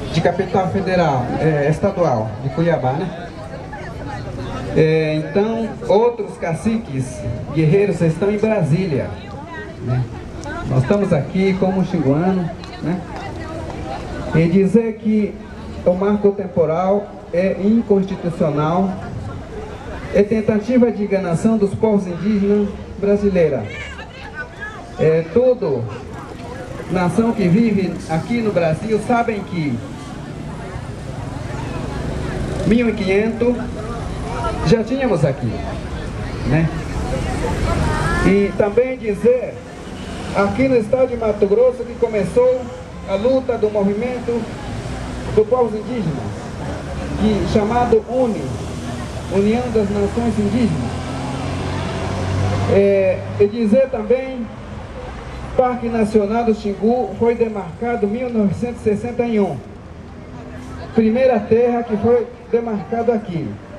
de capital federal, estadual, de Cuiabá, né? Então, outros caciques guerreiros estão em Brasília, né? Nós estamos aqui como xinguano, né? E dizer que o marco temporal é inconstitucional, é tentativa de enganação dos povos indígenas brasileiros. Toda nação que vive aqui no Brasil sabem que 1500 já tínhamos aqui, né? E também dizer aqui no estado de Mato Grosso que começou a luta do movimento do povos indígenas, chamado UNE, União das Nações Indígenas. E dizer também, Parque Nacional do Xingu foi demarcado em 1961. Primeira terra que foi demarcado aqui.